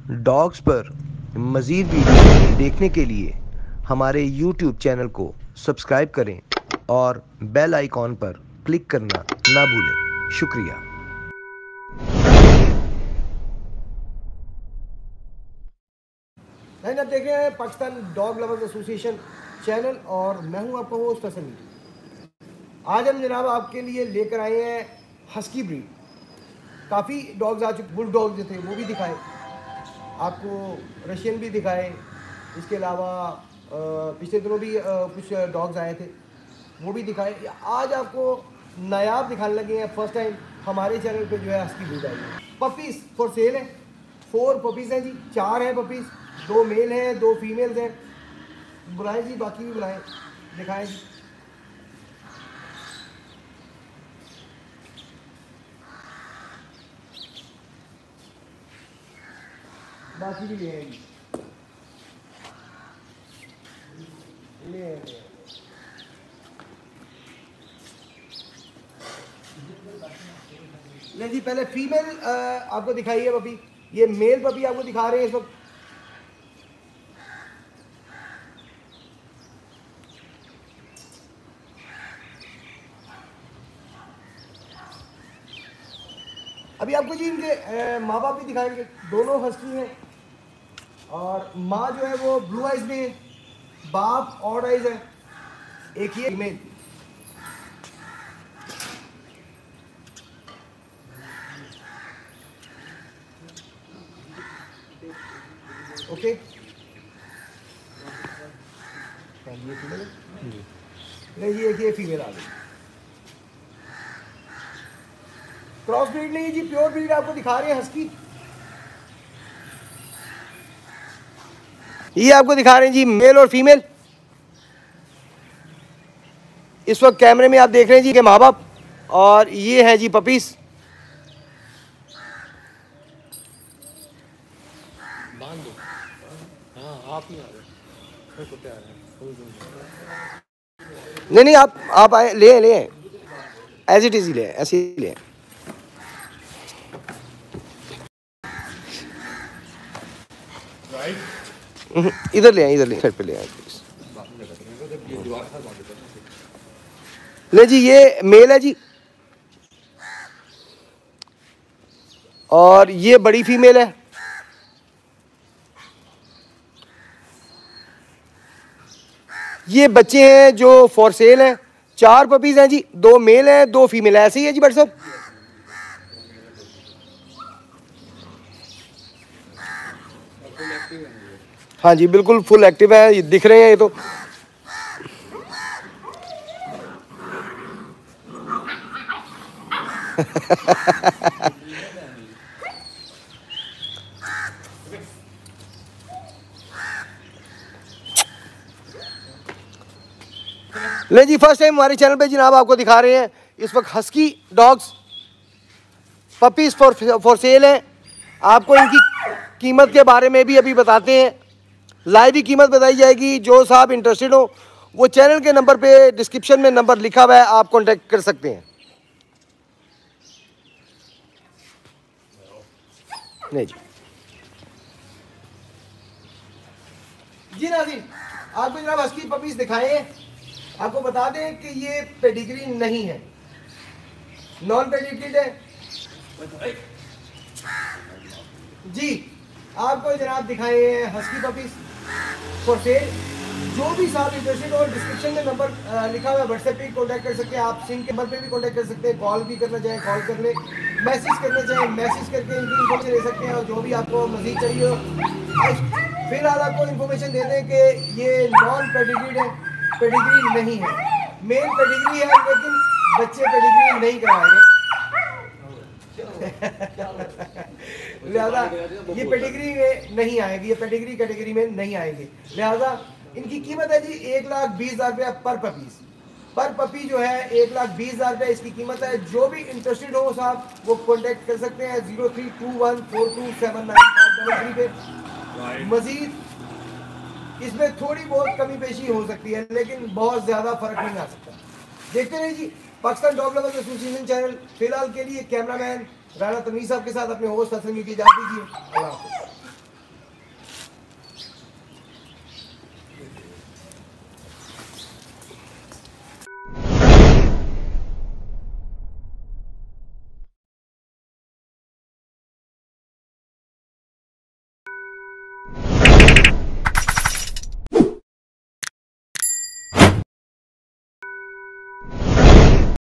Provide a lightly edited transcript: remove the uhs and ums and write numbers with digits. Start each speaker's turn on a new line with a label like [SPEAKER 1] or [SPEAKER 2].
[SPEAKER 1] Dogs पर मज़ीद video देखने के लिए हमारे YouTube चैनल को सब्सक्राइब करें और बेल आइकॉन पर क्लिक करना ना भूलें। शुक्रिया।
[SPEAKER 2] आप देख रहे हैं Pakistan dog lovers association channel और मैं हूं आपका होस्ट हसन। आज हम जनाब आपके लिए लेकर आए हैं हस्की ब्रीड। काफ़ी डॉग्स आ चुके, बुल डॉग जो थे वो भी दिखाए आपको, रशियन भी दिखाए, इसके अलावा पिछले दिनों भी कुछ डॉग्स आए थे वो भी दिखाए। आज आपको नायाब दिखाने लगे हैं, फर्स्ट टाइम हमारे चैनल पे जो है हस्की ब्रीड आई है। पपीज़ फॉर सेल है, 4 पपीज़ हैं जी, 4 हैं पपीज़, 2 मेल हैं 2 फीमेल्स हैं। बुलाएं जी, बाकी भी बुलाएं, दिखाएं जी। बाकी भी ले आए जी, ले आए। ले जी, पहले फीमेल आपको दिखाई है पपी, ये मेल पपी आपको दिखा रहे हैं इस वक्त। अभी आपको जी इनके माँ बाप भी दिखाएंगे, दोनों हस्की हैं और माँ जो है वो ब्लू आइज में है, बाप ऑड आइज है, एक ही फीमेल। ओके, ये फीमेल है, नहीं ये फीमेल आ गई। क्रॉस ब्रीड नहीं जी, प्योर ब्रीड आपको दिखा रहे हैं हस्की। ये आपको दिखा रहे हैं जी मेल और फीमेल। इस वक्त कैमरे में आप देख रहे हैं जी के माँ बाप, और ये है जी पपीस। नहीं आप आए, ले एज इट इज ही ले, ऐसे ही ले। इधर ले साइड पे ले आए प्लीज। ले जी, ये मेल है जी और ये बड़ी फीमेल है। ये बच्चे हैं जो फॉर सेल हैं। 4 पपीज हैं जी, 2 मेल हैं 2 फीमेल है, ऐसे ही है जी बट साहब। हाँ जी बिल्कुल फुल एक्टिव है, ये दिख रहे हैं ये तो। ले जी, फर्स्ट टाइम हमारे चैनल पे जनाब आपको दिखा रहे हैं इस वक्त husky dogs puppies for sale हैं। आपको इनकी कीमत के बारे में भी अभी बताते हैं, लाइव ही कीमत बताई जाएगी। जो साहब इंटरेस्टेड हो वो चैनल के नंबर पे डिस्क्रिप्शन में नंबर लिखा हुआ है, आप कांटेक्ट कर सकते हैं। नहीं जी नाज़रीन, आपको जनाब हस्की पपीज दिखाए हैं। आपको बता दें कि ये पेडिग्री नहीं है, नॉन पेडिग्रीड है जी। आपको जनाब दिखाए हैं हस्की पपीज फॉर सेल। जो भी साहब इंटरेस्टेड हो डिस्क्रिप्शन में नंबर लिखा हुआ है, व्हाट्सएप पे कॉन्टैक्ट कर सकते हैं, आप सिम के नंबर पे भी कॉन्टैक्ट कर सकते हैं, कॉल भी करना चाहें कॉल कर ले, मैसेज करना चाहें मैसेज करके इनकी इन्फॉर्मेशन ले सकते हैं। और जो भी आपको मजीद चाहिए हो, फिलहाल आपको इन्फॉर्मेशन दे दें कि ये नॉन पेडिग्रीड है, पेडिग्री नहीं है। मेल पेडिग्री है लेकिन बच्चे पेडिग्री नहीं कराएंगे। लिहाजा ये पेडिग्री में नहीं आएगी, ये पेडिग्री कैटेगरी में नहीं आएंगे। लिहाजा इनकी कीमत है जी 1,20,000 रुपया पर पपीज। पर पपी जो है 1,20,000 रुपया इसकी कीमत है। जो भी इंटरेस्टेड हो साहब वो कॉन्टेक्ट कर सकते हैं 0321427953 पे। मजीद इसमें थोड़ी बहुत कमी पेशी हो सकती है लेकिन बहुत ज़्यादा फर्क नहीं आ सकता। देखते रहिए जी Pakistan dog lovers association channel. फिलहाल के लिए कैमरामैन राना तमीज़ साहब के साथ अपने होस्ट हसन की इजाज़त दीजिए। अल्लाह हाफ़िज़।